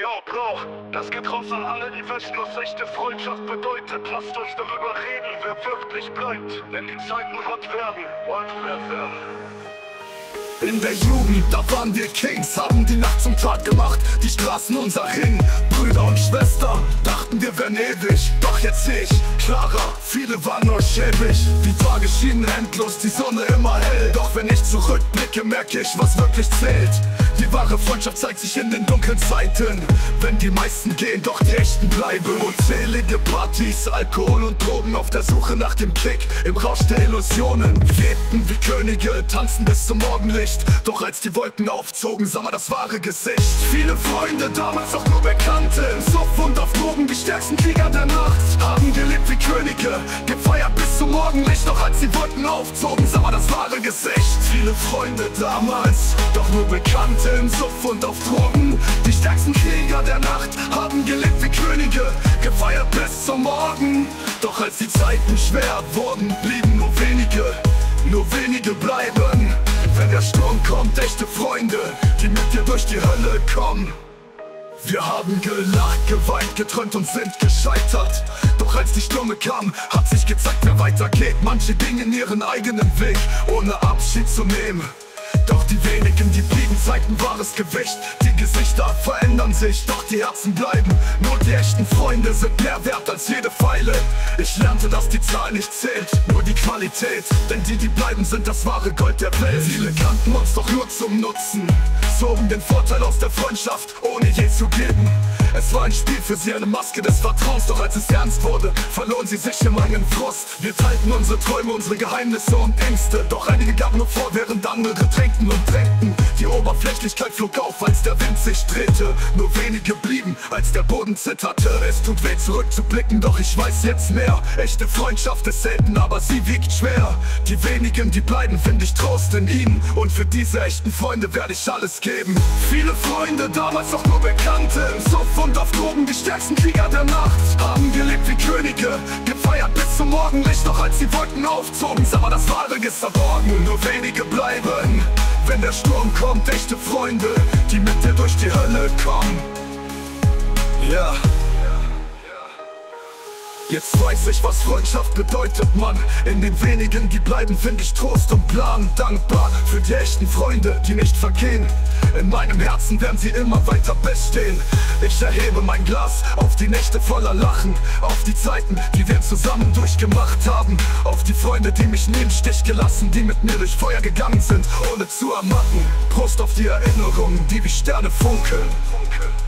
Yo, Bro, das geht raus an alle, die wissen, was echte Freundschaft bedeutet. Lasst euch darüber reden, wer wirklich bleibt. Wenn die Zeiten hart werden, werden. In der Jugend, da waren wir Kings, haben die Nacht zum Tag gemacht, die Straßen unser Ring. Brüder und Schwestern, dachten wir wären ewig, doch jetzt seh ich klarer, viele waren nur schäbig. Die Tage schienen endlos, die Sonne immer hell, doch wenn ich zurückblicke, merke ich, was wirklich zählt. Die wahre Freundschaft zeigt sich in den dunklen Zeiten, wenn die meisten gehen, doch die echten bleiben. Unzählige Partys, Alkohol und Drogen, auf der Suche nach dem Kick, im Rausch der Illusionen. Lebten wie Könige, tanzen bis zum Morgenlicht, doch als die Wolken aufzogen, sah man das wahre Gesicht. Viele Freunde, damals auch nur Bekannte, im Suff und auf Drogen, die stärksten Krieger der Nacht. Haben gelebt wie Könige, gefeiert bis zum Morgenlicht, doch als die Wolken aufzogen, sah man das wahre Gesicht. Viele Freunde damals, doch nur Bekannte, im Suff und auf Drogen, die stärksten Krieger der Nacht. Haben gelebt wie Könige, gefeiert bis zum Morgen, doch als die Zeiten schwer wurden, blieben nur wenige bleiben. Wenn der Sturm kommt, echte Freunde, die mit dir durch die Hölle kommen. Wir haben gelacht, geweint, geträumt und sind gescheitert. Doch als die Stürme kamen, hat sich gezeigt, wer weitergeht. Manche gingen ihren eigenen Weg, ohne Abschied zu nehmen. Doch die wenigen, die blieben, zeigten wahres Gewicht. Die Gesichter verändern sich, doch die Herzen bleiben. Nur die echten Freunde sind mehr wert als jede Pfeile. Ich lernte, dass die Zahl nicht zählt, nur die Qualität. Denn die bleiben, sind das wahre Gold der Welt. Viele kannten uns doch nur zum Nutzen, zogen den Vorteil aus der Freundschaft, ohne je zu geben. Es war ein Spiel für sie, eine Maske des Vertrauens. Doch als es ernst wurde, verloren sie sich im engen Frust. Wir teilten unsere Träume, unsere Geheimnisse und Ängste, doch einige gaben nur vor, während andere tränkten und drängten. Die Oberflächlichkeit flog auf, als der Wind sich drehte. Nur wenige blieben, als der Boden zitterte. Es tut weh zurückzublicken, doch ich weiß jetzt mehr. Echte Freundschaft ist selten, aber sie wiegt schwer. Die wenigen, die bleiben, finde ich Trost in ihnen. Und für diese echten Freunde werde ich alles geben. Viele Freunde, damals doch nur Bekannte, im Suff und auf Drogen, die stärksten Krieger der Nacht. Haben gelebt wie Könige, gefeiert bis zum Morgenlicht, doch als die Wolken aufzogen, sah man das wahre verborgen. Nur wenige bleiben, wenn der Sturm kommt, echte Freunde, die mit dir durch die Hölle kommen. Ja. Jetzt weiß ich, was Freundschaft bedeutet, Mann. In den wenigen, die bleiben, finde ich Trost und Plan. Dankbar für die echten Freunde, die nicht vergehen. In meinem Herzen werden sie immer weiter bestehen. Ich erhebe mein Glas auf die Nächte voller Lachen, auf die Zeiten, die wir zusammen durchgemacht haben, auf die Freunde, die mich nie im Stich gelassen, die mit mir durch Feuer gegangen sind, ohne zu ermatten. Prost auf die Erinnerungen, die wie Sterne funkeln.